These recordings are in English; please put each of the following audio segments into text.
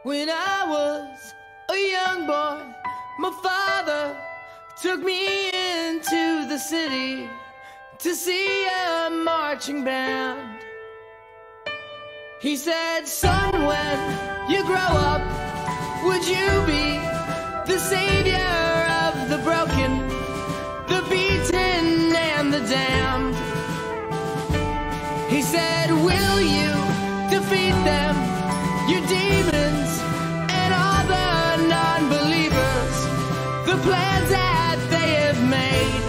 When I was a young boy, my father took me into the city to see a marching band. He said, son, when you grow up, would you be the savior of the broken, the beaten, and the damned? He said, will you defeat them, your demons, and all the non-believers, the plans that they have made?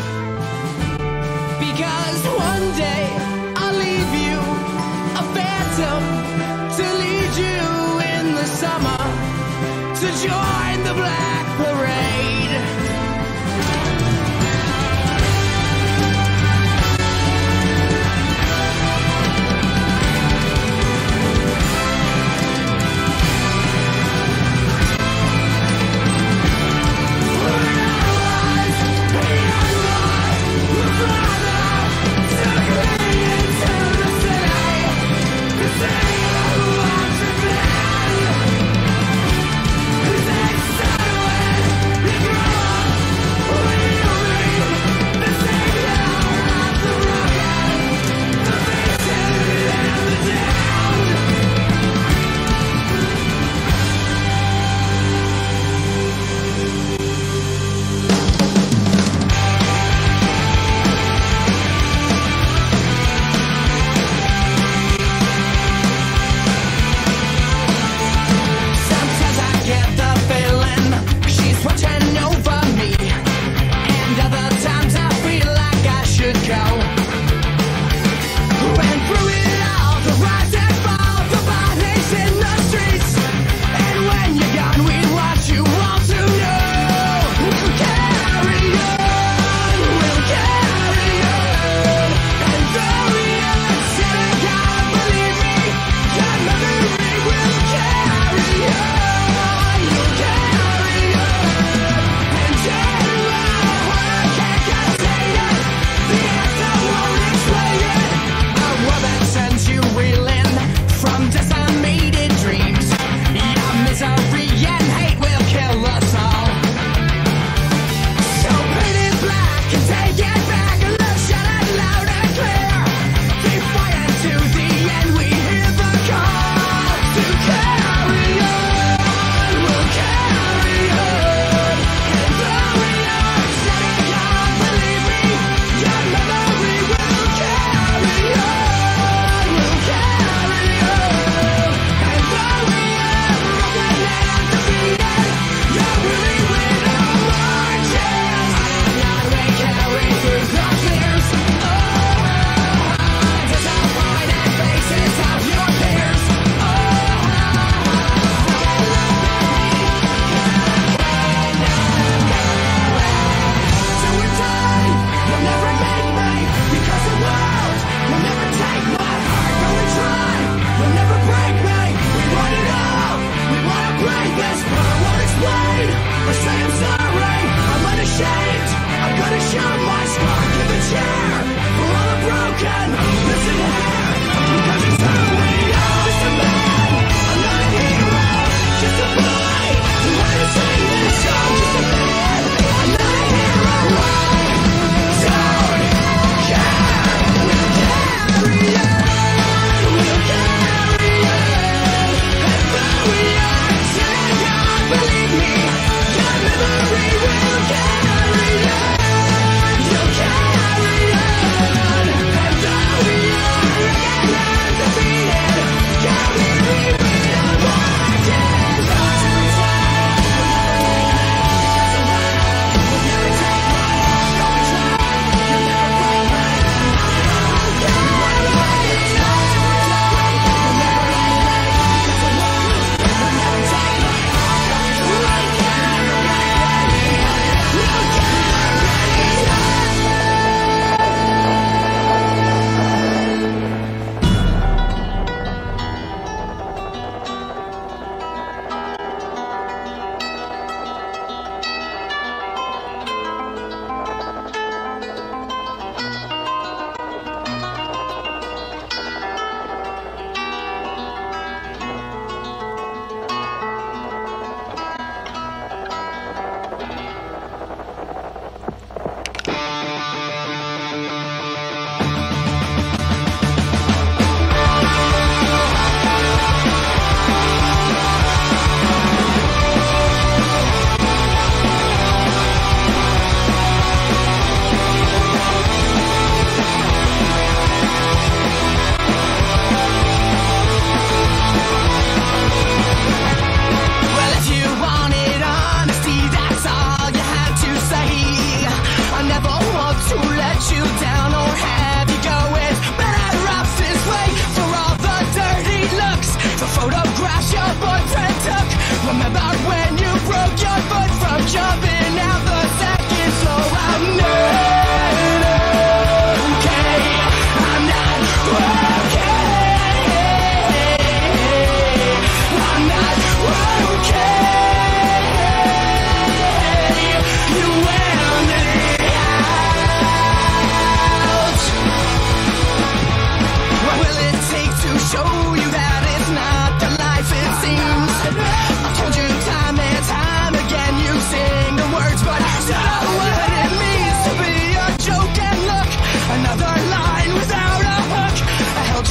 Because one day I'll leave you a phantom to lead you in the summer to join the Black Parade. Away.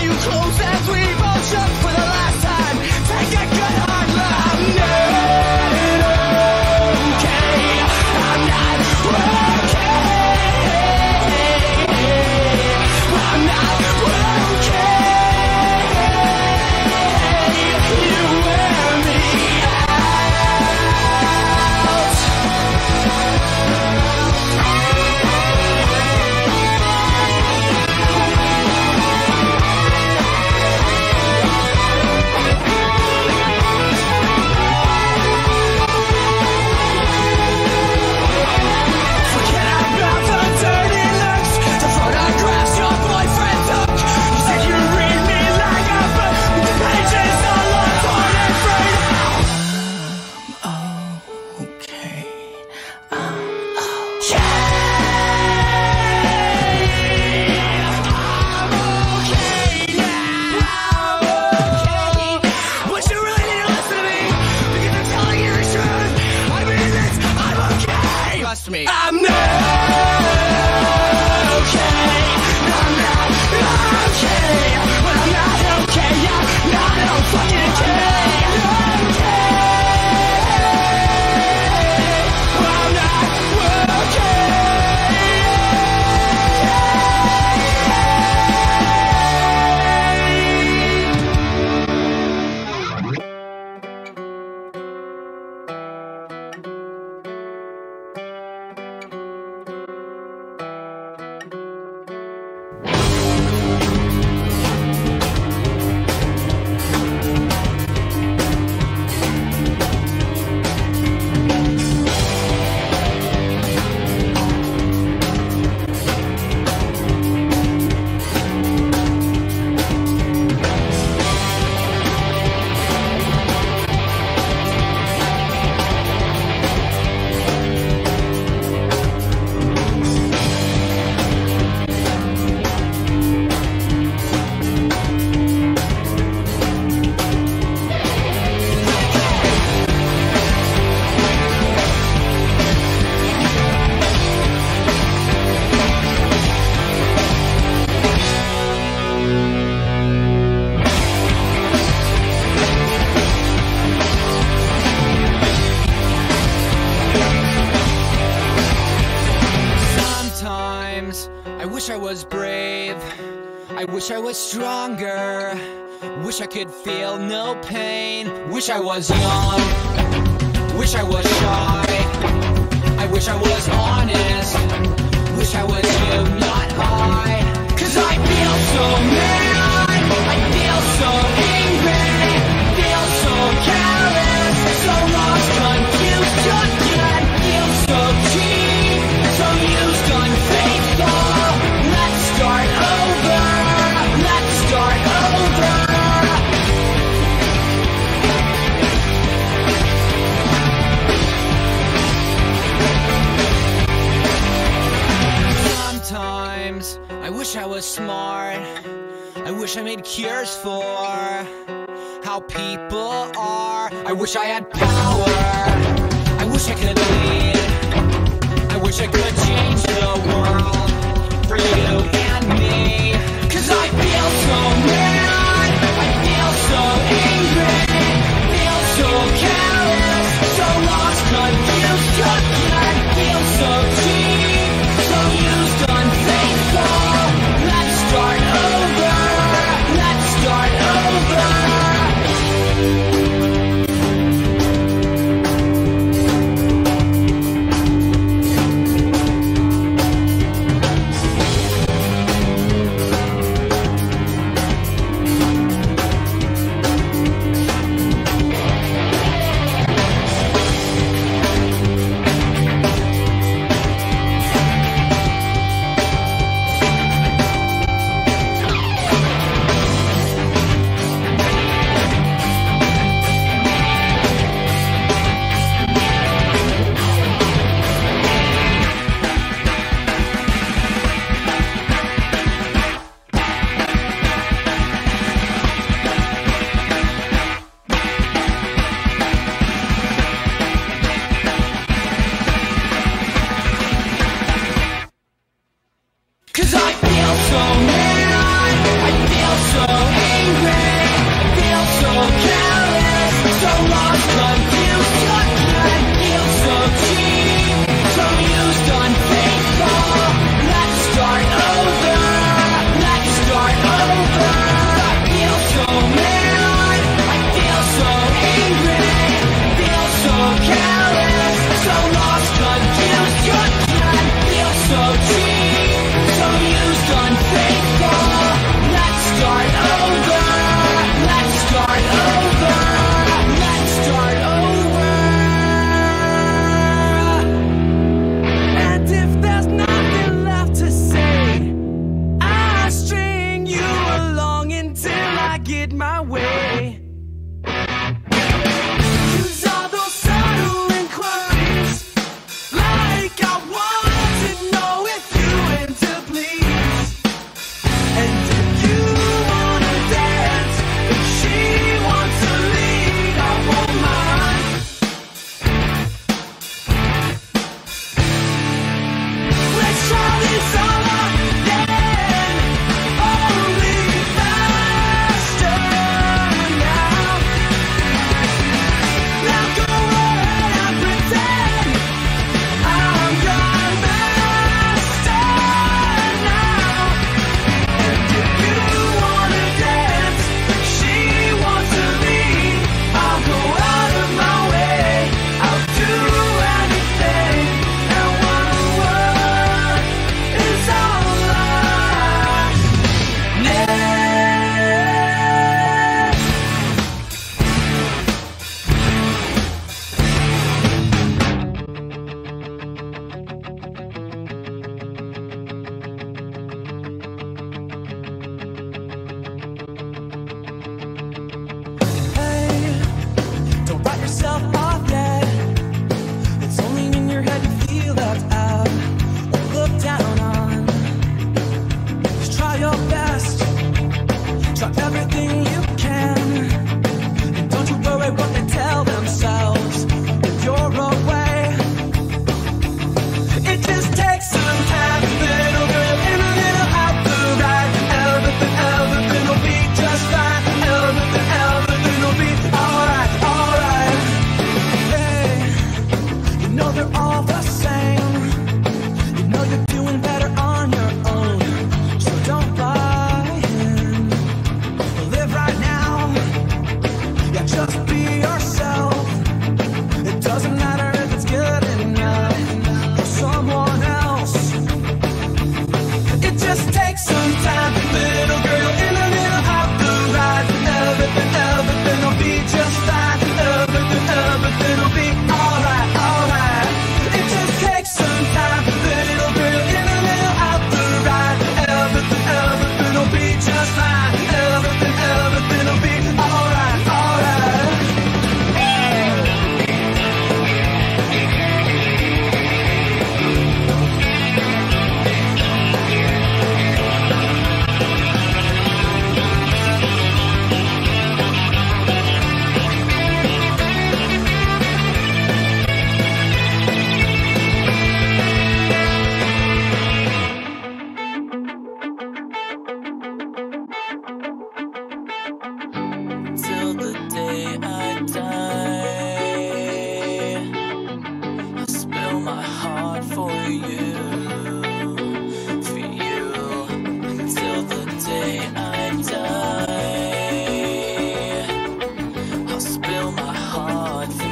you close as we both shook for the last time. Take a good hard look. I'm not okay. I'm not okay. I'm not okay. You wear me out. Forget about the dirty looks, the photographs your boyfriend took. You said you read me like a book, the pages all on torn and frayed. I'm okay. I'm okay. I'm okay now. But you really need to listen to me, because I'm telling you the truth. I mean this, I'm okay. Trust me. I'm not okay. I'm not okay. But I'm not okay. I'm not fucking okay. I'm not okay. Sometimes I wish I was brave. I wish I was stronger. Wish I could feel no pain. Wish I was young. Wish I was shy. I wish I was honest. Wish I was you, not I. 'Cause I feel so mad. I feel so angry. Feel so careless. So lost, confused, again. Feel so cheap. So used, unfaithful. Let's start over. Let's start over. Sometimes I wish I was smart. I wish I made cures for how people are. I wish I had power. I wish I could lead. I wish I could change the world for you and me. 'Cause I feel so mad. I feel so angry. Feel so careless. So lost, confused, again. Feel so cheap. So used, unfaithful. Let's start over. Let's start over. get my way. Use all those subtle inquiries, like I want to know if you and to please. And if you wanna dance, if she wants to lead, I won't mind. Let's try this all again, only faster now. Now go ahead and pretend I'm your master now. And if you wanna dance, if she wants to lead, I'll go out of my way, I'll do anything, and one word is all I need. Hey, don't write yourself off yet. It's only in your head you feel left out or looked down on. Just try your best, try everything you can, and don't you worry what they tell themselves if you're away. It just takes some time, little girl, in a little out the right. Everything will be just fine. Everything will be alright, alright. Hey, you know they're all the same. You know you're doing better on your own, so don't buy in. Live right now, yeah, just be yourself. It doesn't matter if it's good enough for someone else. It just takes some time, little girl, in a little out the right. Everything will be just fine. Everything will be alright, alright. It just takes some time, little girl, in a little out the right. Everything will be just fine. Everything will be alright, alright. Till the day I die, I'll spill my heart for you, for you. Till the day I die, I'll spill my heart for you.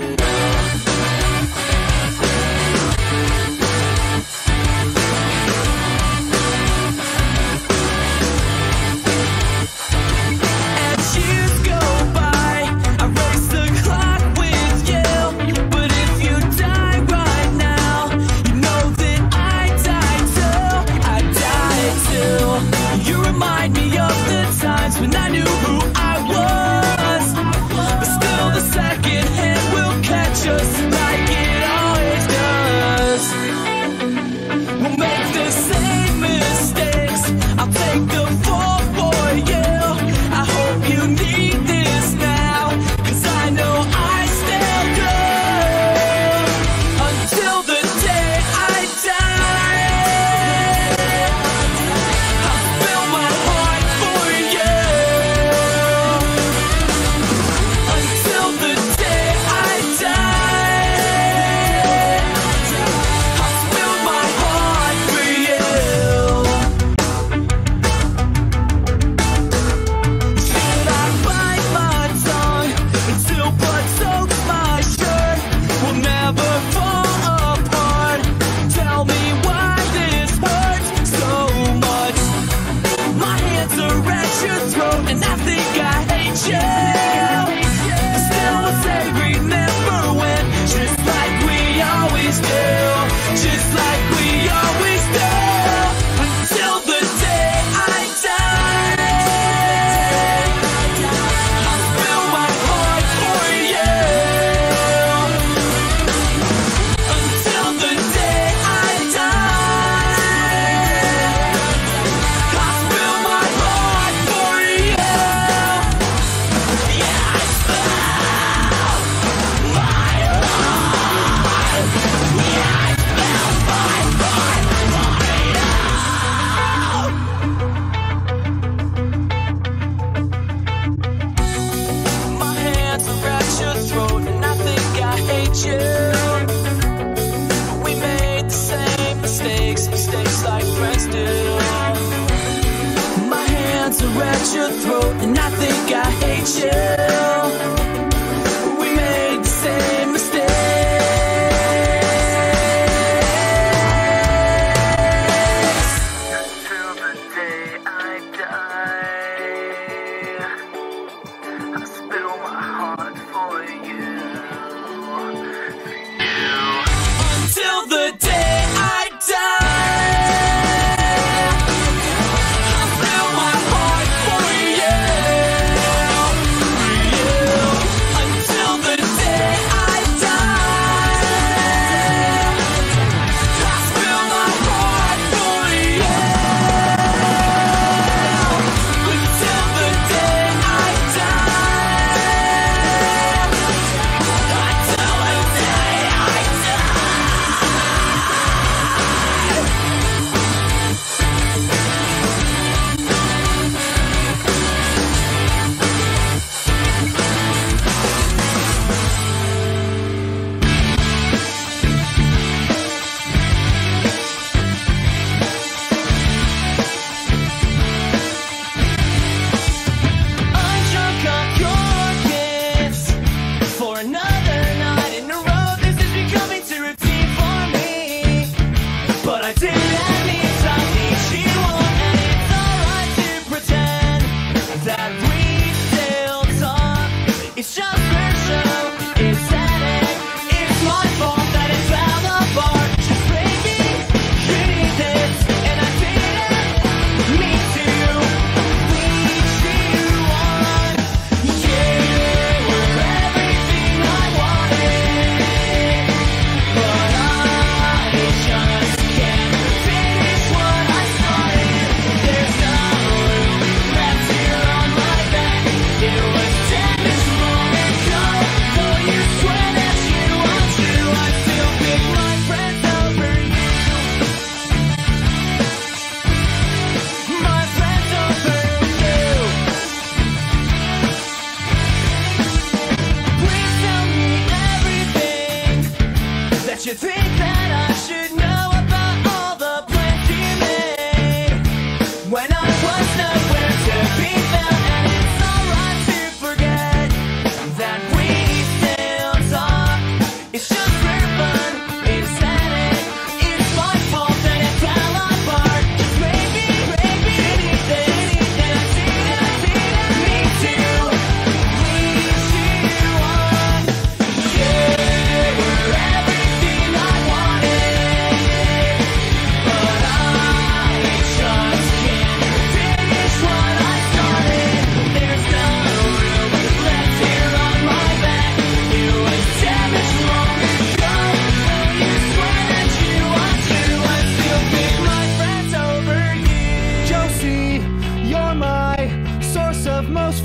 As years go by, I race the clock with you. But if you die right now, you know that I die too. I die too. You remind me of the times when I knew who I was. But still the second hand will catch us like it always does. We'll make the same mistakes. I'll take the fall for you. I hope you need this now, 'cause I know I still do. Until the day I die, I'll spill my heart for you. Until the day I die, I'll spill my heart for you. Should I bite my tongue until blood soaks my shirt? We'll never fall apart. Tell me why this hurts so much. My hands are at your throat and I think I hate you. Still I say remember when, just like we always do. Just like we always do. Until the day I die.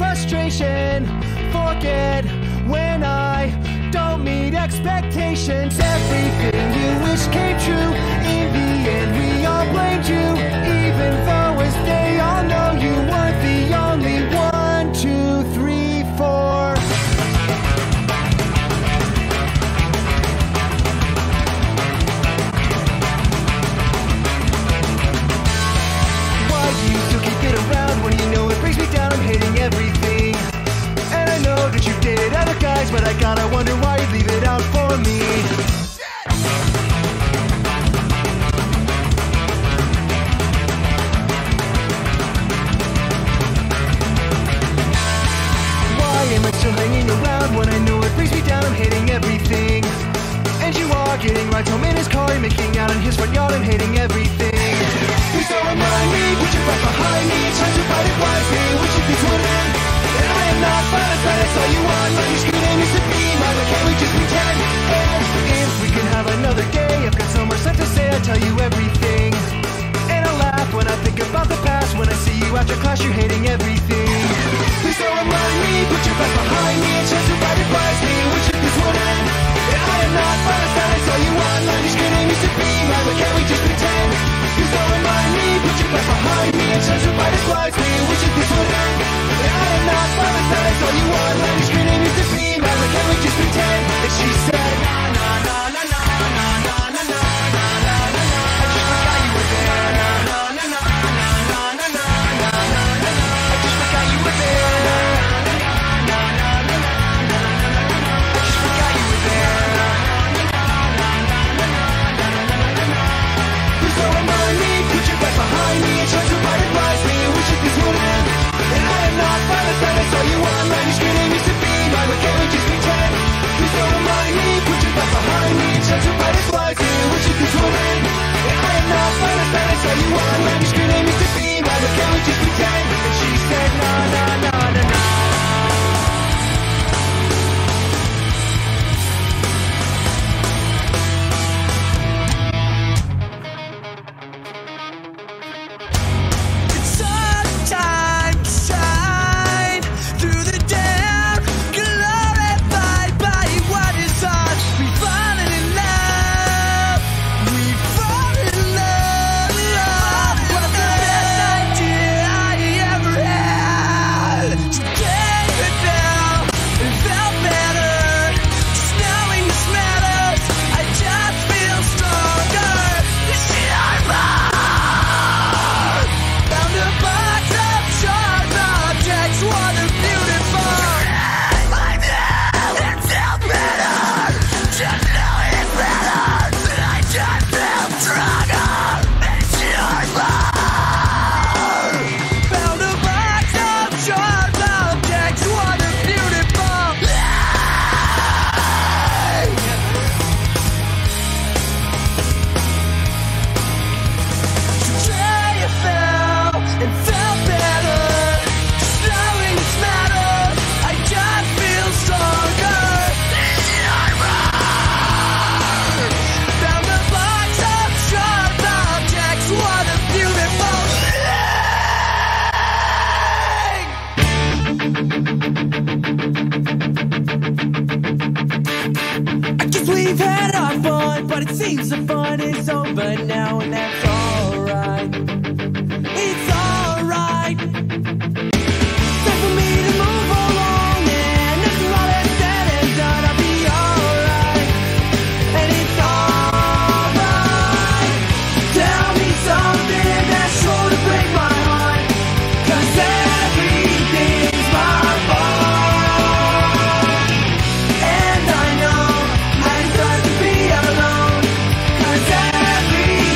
frustration. Forget when I don't meet expectations. Everything you wish came true. In the end, we all blamed you, even though as they all know you weren't the only 1, 2, 3, 4. Why do you still keep it around when you know it brings me down? I'm hating everything, and I know that you dated other guys, but I gotta wonder why you leave it out for me. Still hanging around when I know it brings me down. I'm hating everything, and you are getting rides home in his car. You're making out in his front yard. I'm hating everything. Please don't remind me, put your back behind me and try to fight it wisely. Which of these would end? And I am not fine as bad as all you want. But your screen name used to be mine. Why can't we just pretend? And if we can have another day, I've got so much left to say. I'll tell you everything, and I laugh when I think about the past. When I see you after class, you're hating everything. Please don't remind me, put your back behind me and try to fight it wisely. Which of this would end? And I am not fine as bad as all you want. Like your screen name used to be mine. Why can't we just pretend? Please don't remind me, put your back behind me and try to fight it wisely. Which of this would end? And I am not fine as bad as all you want. Like your screen name used to be mine. Why can't we just pretend? And she said, na na na na na na na na na na na na. I just forgot you were there. Na na na na na na na na na na. I just forgot you were there. Behind me and try to fight it wisely. Which of these would end? And I am not fine as bad as all you want. Like your screen name used to be mine. Why can't we just pretend? Please don't remind me, put your back behind me and try to fight it wisely. Which of these would end? And I am not fine as bad as all you want. Like your screen name used to be mine. Why can't we just pretend? And she said, na na na na na. Every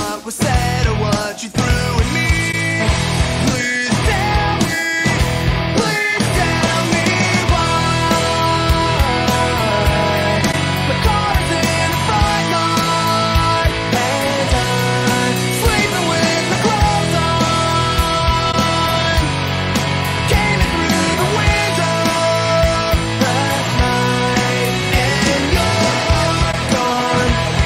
what was said or what you threw at me. Please tell me why. The car's in the front yard, and I'm sleeping with my clothes on. Came in through the window last night, and you're gone.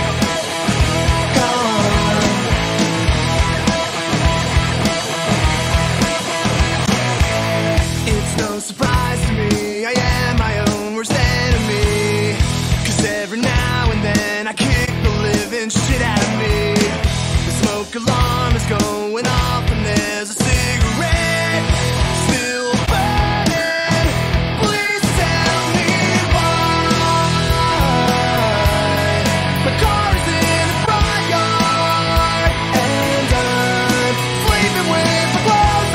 It's no surprise to me, I am my own worst enemy. 'Cause every now and then I kick the living shit out of me. The smoke alarm is going off and there's a cigarette still burning. Please tell me why. My car is in the front yard, and I'm sleeping with my clothes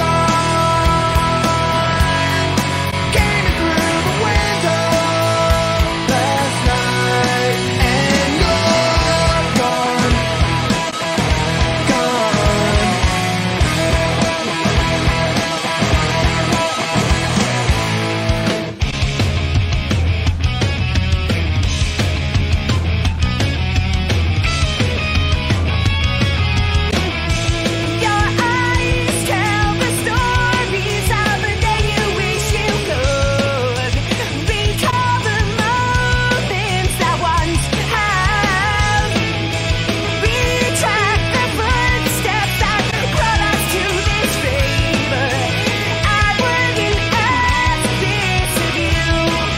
on. Came in through the window last night, and you're gone. Your eyes tell the stories of the day you wish you could. Recall the moments that once have. Retract the footsteps that brought us to this favor. I wouldn't ask this of you.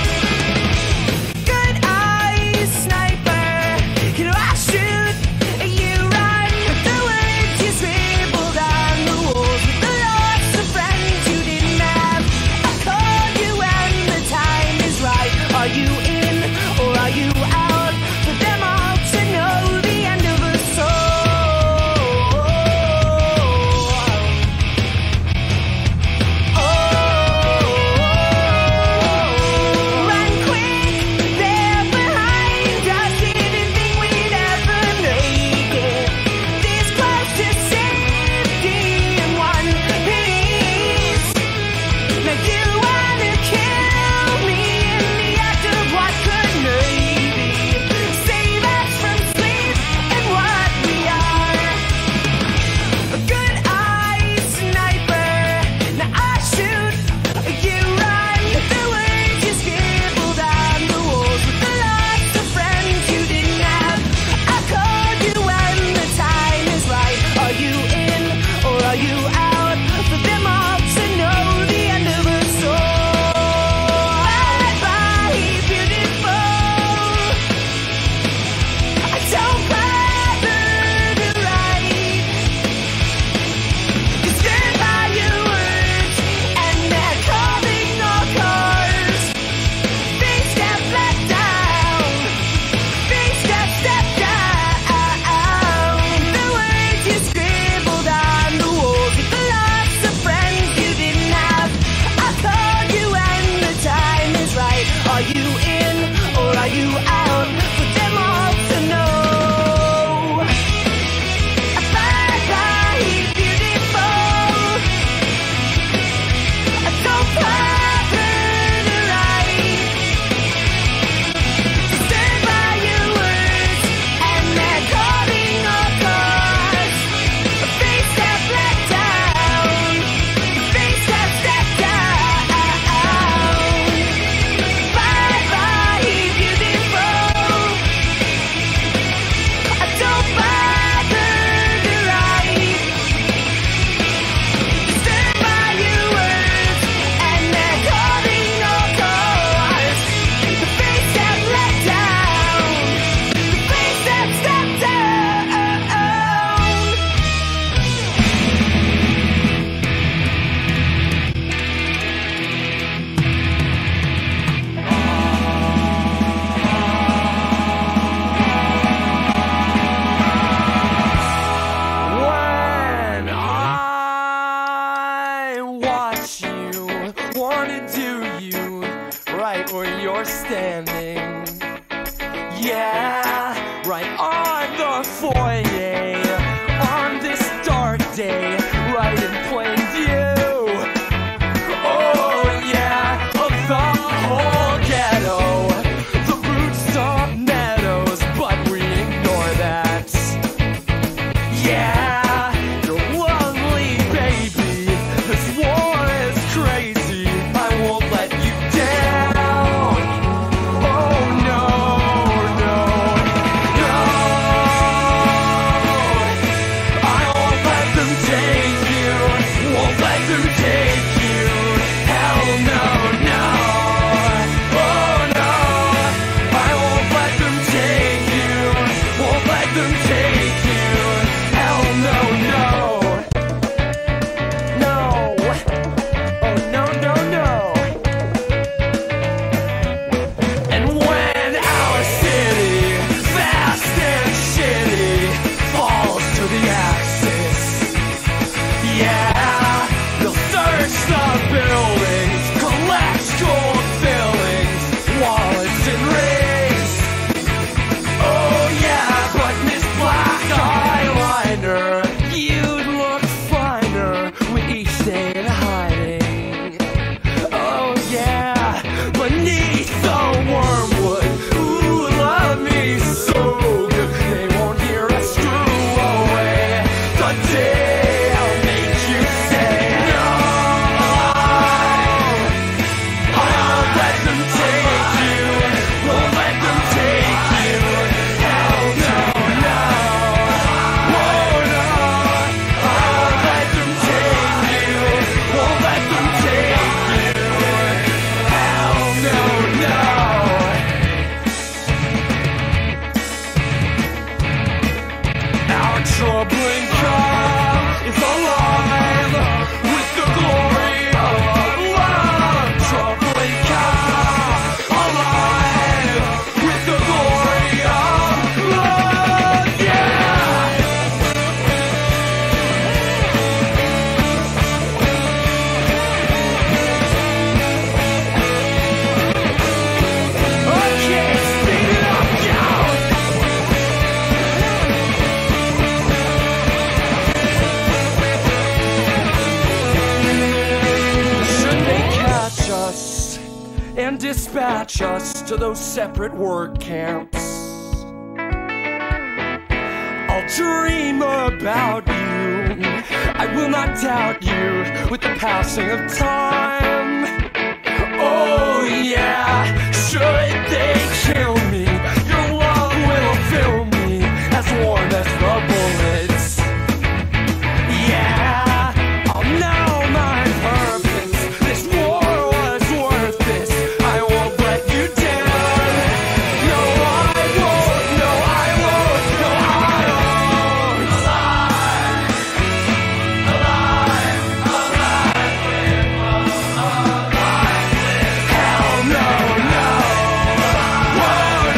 Good eyes, sniper. You know I shoot, you run. The words you scribbled on the walls with the lots of friends you didn't have. I called you when the time is right. Are you in or are you out? For them all to know the end of a soul. Run quick, they're behind us. Didn't think we'd ever make it this close to safety in one piece. Now you wanna kill me in the act of what could maybe save us from sleep and what we are. A good eye sniper. Now I shoot, you run. The words you scribbled on the walls with the lots of friends you didn't have. I called you when the time is right. Are you in or are you out? For them all to know the end of a soul. Bye bye, beautiful. I don't bother to write. You stand by your words, and they're calling all cars. They step back down. They step down. The words you scribbled on the walls with the lots of friends you didn't have. I called you when the time is right. Are you in or are you out? For them all to know. Bye bye, beautiful. I don't bother to write. Stand by your words, and they're calling all cars. They step back down. They step down. Bye bye, beautiful. I don't bother to write. Stand by your words, and they're calling all cars. The face that let down. The face that stepped down. When I watch you, wanna do you right where you're standing. Yeah, right on the foyer. Yeah, you're lovely, baby. This war is crazy. I won't let you down. Oh no, no, no. I won't let them take you. Won't let them take you. Hell no, no. Oh no. I won't let them take you. Won't let them take you. Hell no, no. No. Oh no, no, no. And when our city, fast and shitty, falls to the axis, yeah, they'll search the buildings, collect gold fillings, wallets and rings. Oh yeah, but Miss Black Eyeliner, you'd look finer when each stay in hiding. Oh yeah, beneath the wormwood, ooh, love me so good. They won't hear us screw away the day I'll make you say no. I won't let them take you. Won't let them take you. Hell no, no. Whoa, no. I won't let them take you. Won't let them take you. Hell no, no. Our troubling cause is alive with the glory of love. Troubling cause alive with the glory of love. Yeah. Okay, speed it up, yo. Should they catch us and dispatch us to those separate work camps, I'll dream about you. I will not doubt you with the passing of time. Oh yeah, should they kill me, your love will fill me as warm as the bullets. Yeah, I'll know my purpose. This war was worth this. I won't let you down. No, I won't. No, I won't. No, I won't. Hell no, no. Whoa,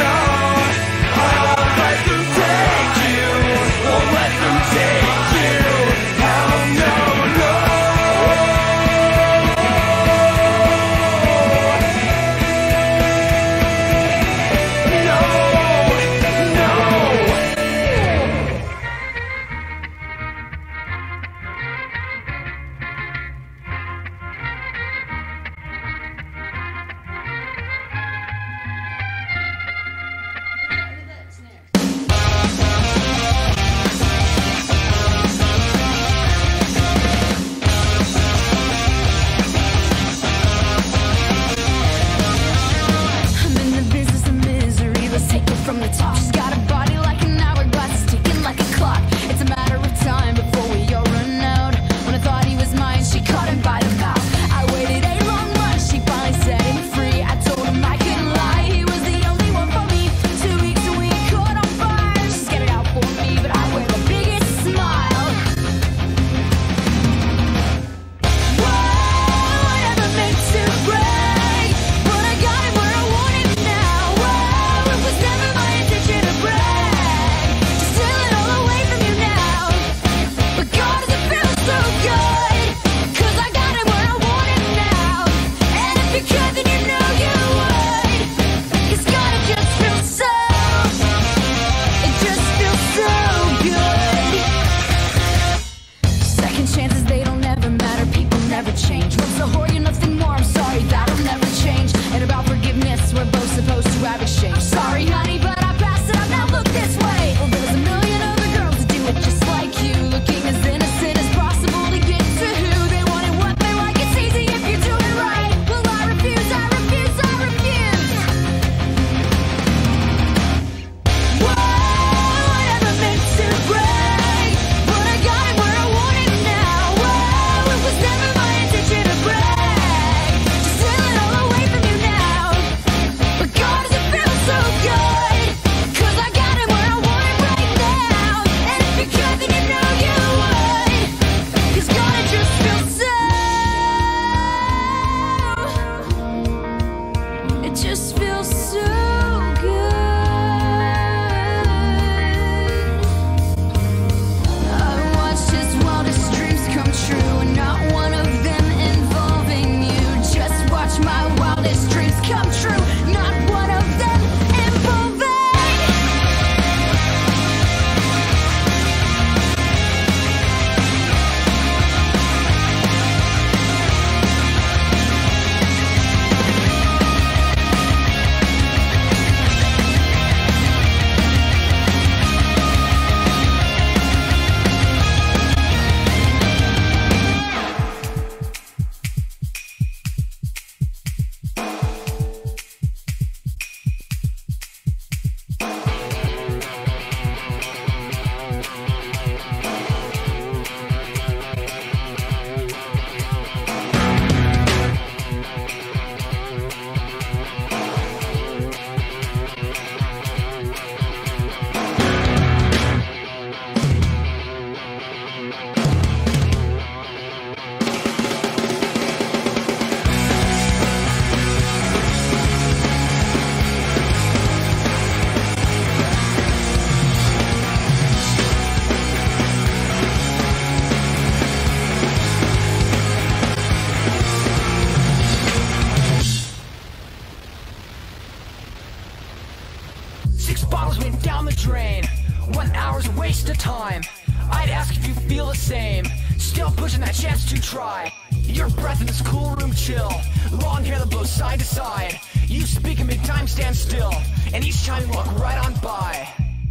ask if you feel the same. Still pushing that chance to try. Your breath in this cool room chill. Long hair that blows side to side. You speak and make time stand still. And each time you walk right on by.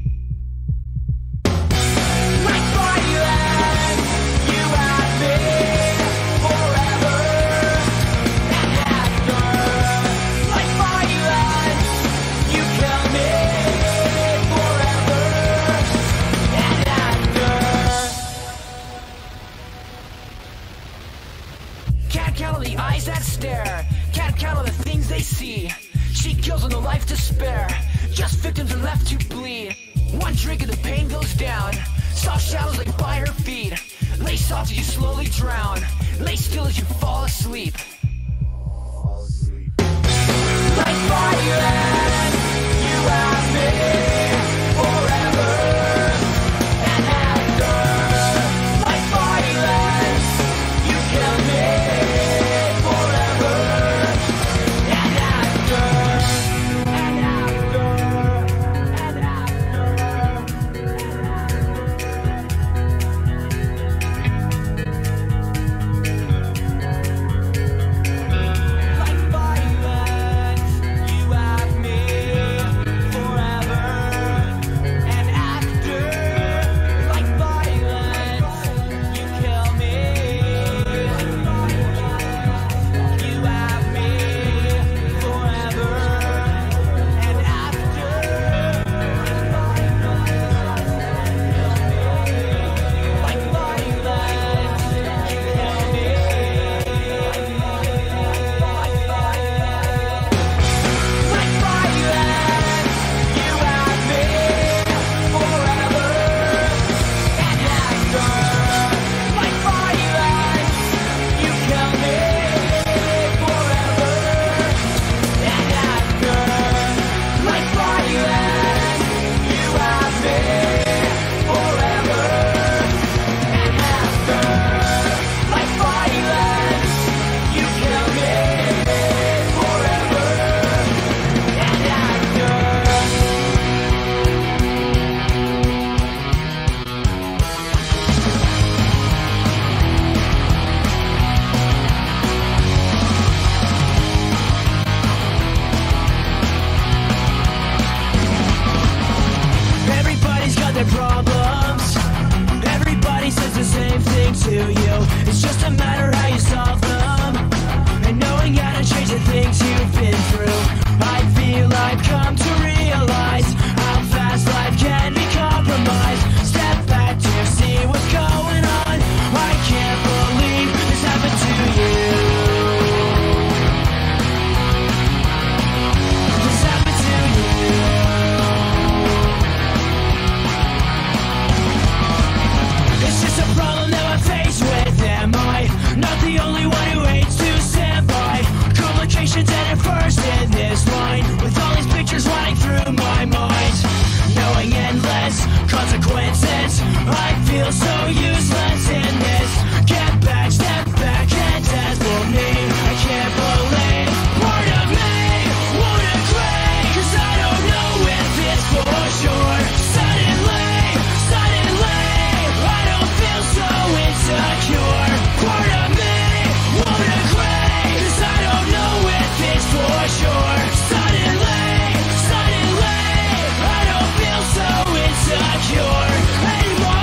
Like violence, you have been forever and after. Like violence, you kill me forever and after. Can't count on the eyes that stare. Can't count on the things they see. She kills on the life to spare. Just victims are left to bleed. One drink and the pain goes down. Soft shadows like by her feet. Lay soft as you slowly drown. Lay still as you fall asleep. Like violence, you have me forever and after. Like violence, you kill me forever and after. And after. And Like violence, you have me forever and after. Like violence, you kill me. You have me forever and after. Like violence, you kill me. Like violence, you have me forever and after. Like violence, you kill me forever and after. Like violence, you have me forever and after. Like violence, you kill me forever and after. Everybody's got their problems. Everybody says the same thing to you. It's just a matter how you solve them. And knowing how to change the things you've been through. I feel I've come to realize how fast life can be compromised. Step back to see what's going on. I can't believe this happened to you. This happened to you. It's just a problem that I'm faced with. Am I not the only one who hates to stand by? Complications and it first in this line. With all these pictures running through my mind. Knowing endless consequences. I feel so useless in this. Get back, step back, and death for me. I can't believe part of me won't agree. Cause I don't know if it's for sure. Suddenly, I don't feel so insecure. Part of me won't agree. Cause I don't know if it's for sure. Suddenly, I don't feel so insecure anymore.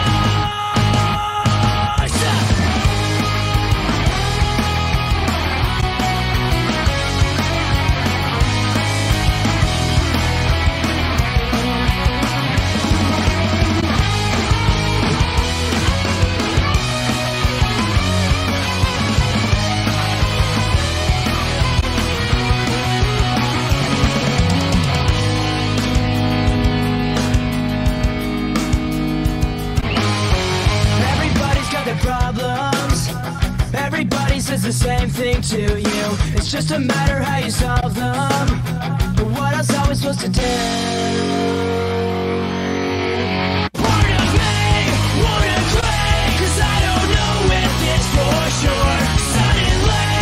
Everybody's got their problems. Everybody says the same thing to you. It's just a matter how you solve them. But what else are we supposed to do? Part of me won't agree. Cause I don't know if it's for sure. Suddenly,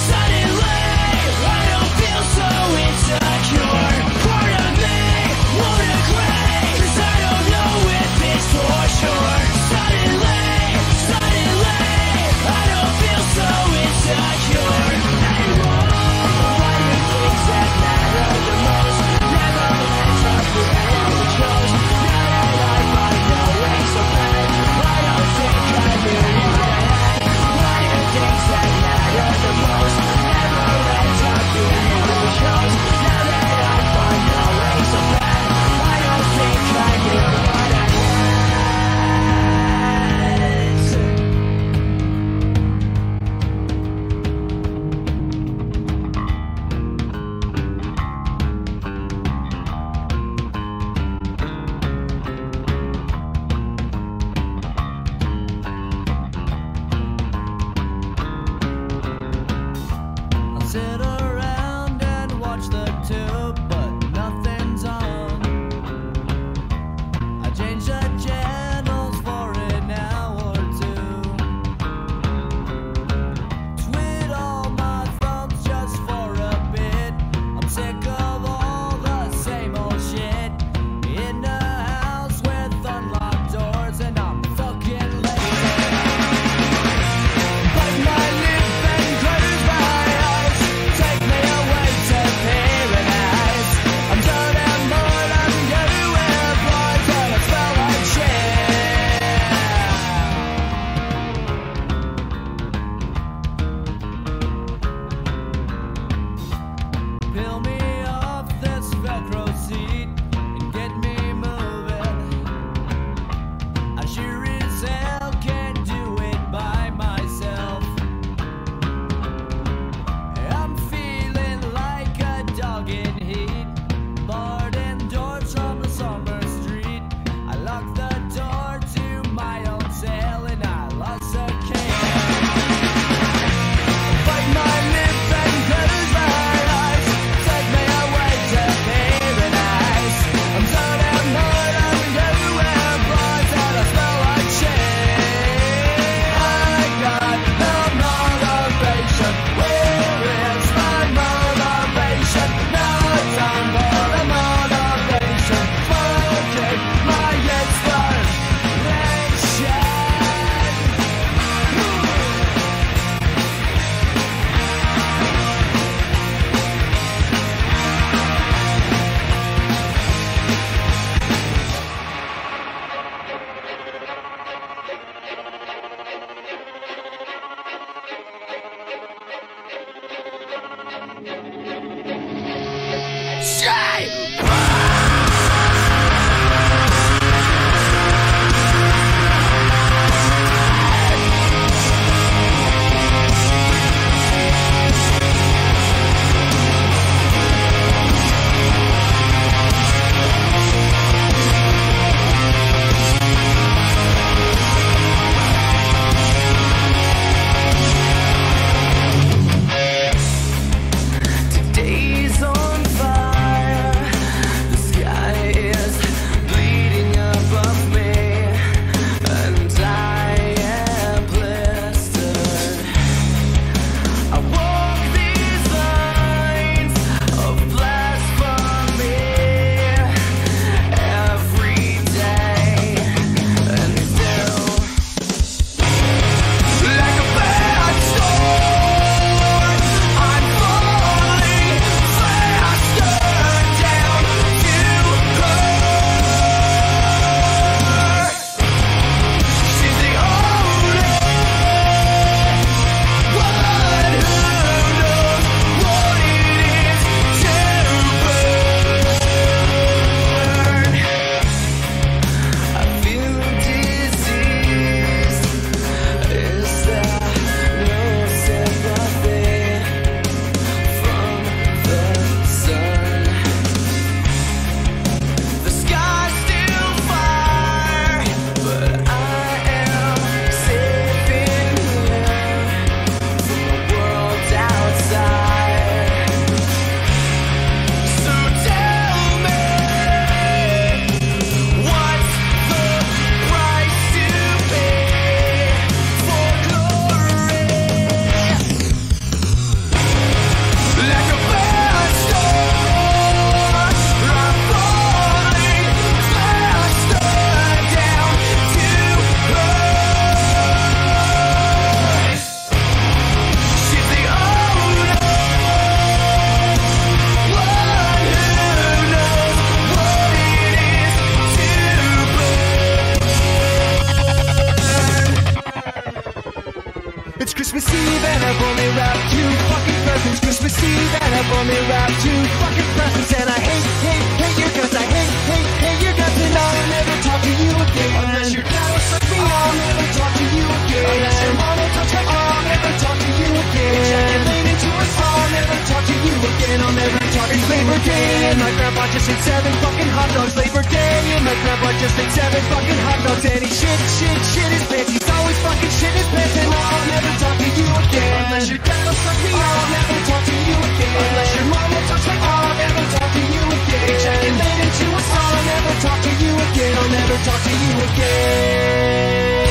I don't feel so insecure. Part of me won't agree. Cause I don't know if it's for sure. Suddenly, It's Christmas Eve and I've only wrapped 2 fucking presents. Christmas Eve and I've only wrapped 2 fucking presents. And I hate your guts. I hate your guts. And I'll never talk to you again. Unless your dad will suck me, I'll never talk to you again. Unless your mom will touch me, I'll never talk to you again. Ejaculate into us, I'll never talk to you again. I'll never talk. It's Labor Day and my grandpa just ate 7 fucking hot dogs. Labor Day and my grandpa just ate 7 fucking hot dogs. And he shit his pants. He's always fucking shit his pants. And I'll never talk to you again. Unless your dad will suck me, I'll never talk to you again. Unless your mom will touch me, I'll never talk to you again. Ejaculate into us, I'll never talk to you again. I'll never talk to you again.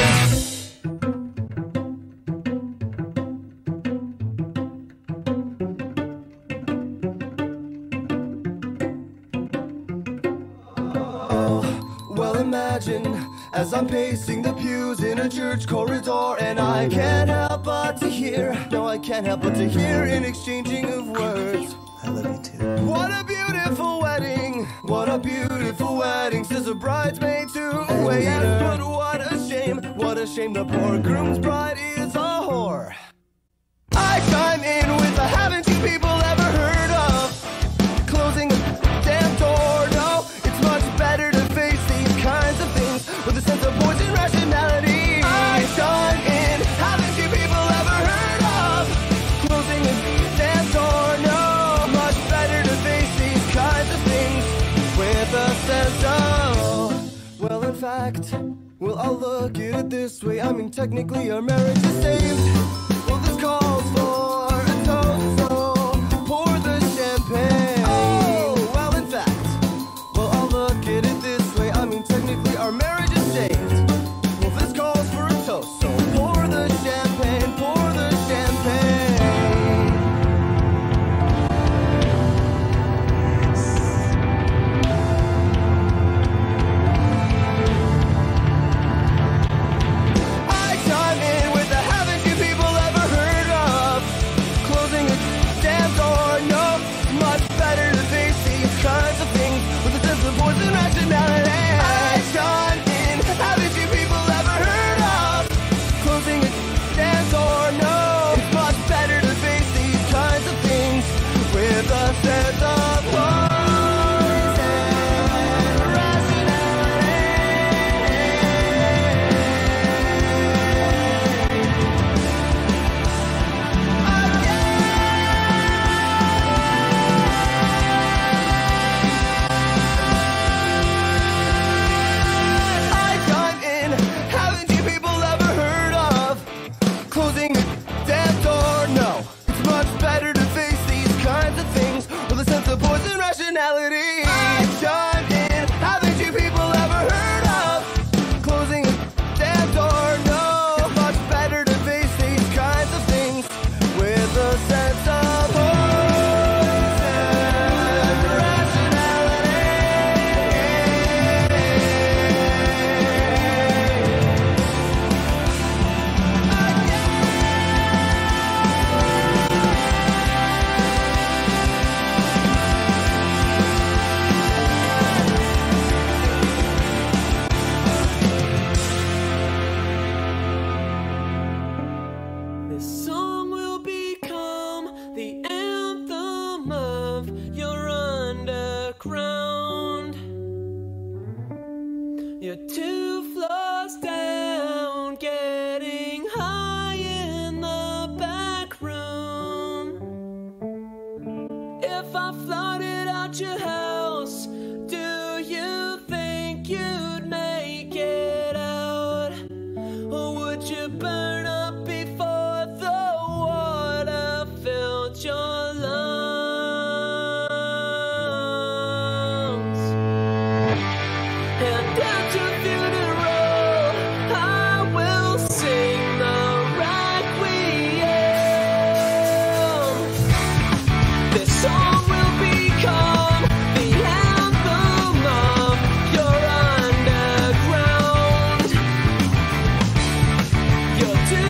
Imagine as I'm pacing the pews in a church corridor, and I can't help but to hear, no, I can't help but to hear an exchanging of words. I love you too. What a beautiful wedding, what a beautiful wedding, says a bridesmaid to a waiter. But what a shame, the poor groom's bride is a whore. I chime in with a haven't you people ever heard of closing a damn door? No, it's much better to face these kinds of things with a sense of poison rationality. I chime in, haven't you people ever heard of closing a damn door? No, much better to face these kinds of things with a sense of, well, in fact, well, I'll look at it this way. I mean, technically our marriage is saved. Well, this calls for a toast, so pour the champagne. Oh, well, in fact, well, I'll look at it this way. I mean, technically our marriage is saved. Well, this calls for a toast, so pour the champagne, pour the champagne. I chime in with the haven't you people ever heard of closing a damn door? No, much better to face these kinds of things with a sense of poison rationality. I chime in, haven't you people ever heard of closing a damn door? No, it's much better to face these kinds of things with a sense of poison rationality. I chime in, haven't you people ever heard of closing a damn door? No, it's much better to face these kinds of things with a sense of poison rationality. I chime in, haven't you people ever heard of closing a damn door? No, it's much better to face these kinds of things with a sense of poison rationality. This song will become the anthem of your underground. You're 2 floors down, getting high in the back room. If I flooded out your house, do you think you'd make it out? Or would you burn up before the water filled your lungs? And at your funeral, I will sing the requiem. This song will become the anthem of your underground. You're too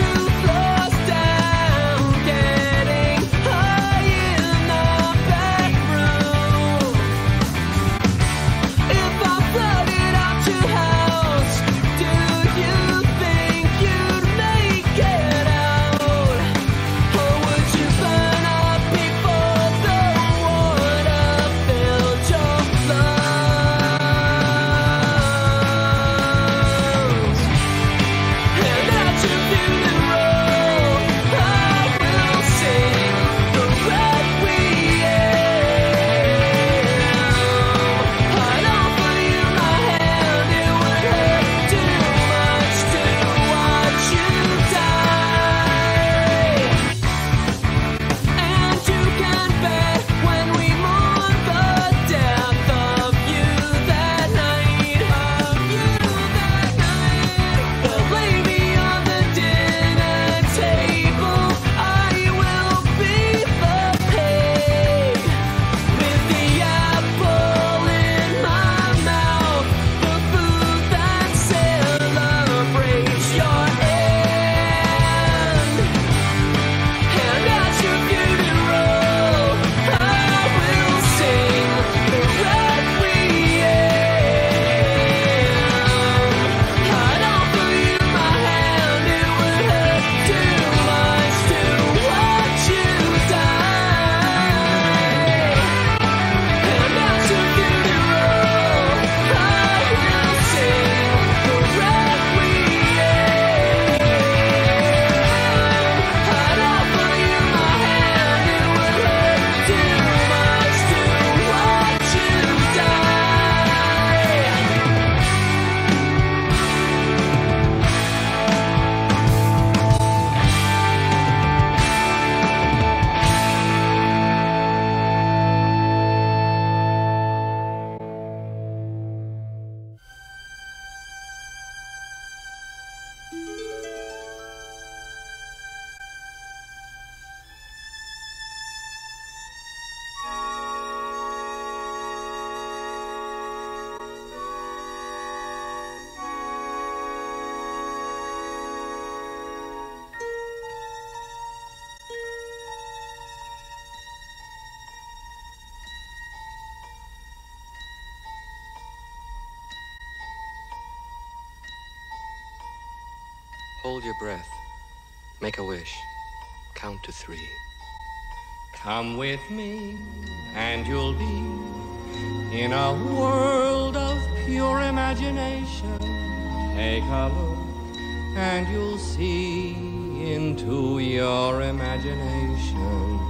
Hold your breath. Make a wish. Count to 3. Come with me, and you'll be in a world of pure imagination. Take a look, and you'll see into your imagination.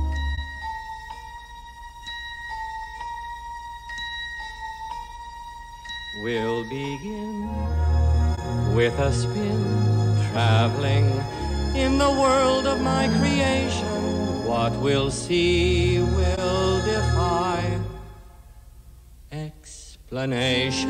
We'll begin with a spin, traveling in the world of my creation. What we'll see will defy explanation.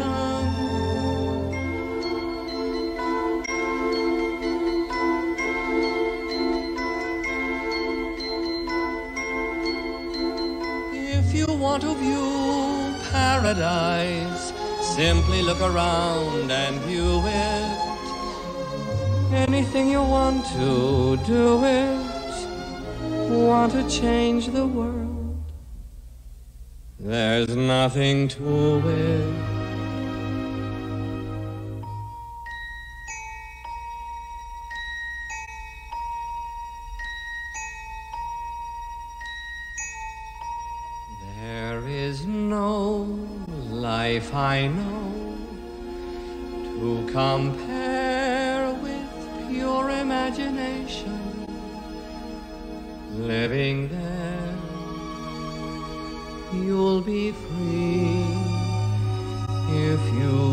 If you want to view paradise, simply look around and view it. Anything you want to do it. Want to change the world, there's nothing to it. There is no life I know to compare with pure imagination. Living there, you'll be free if you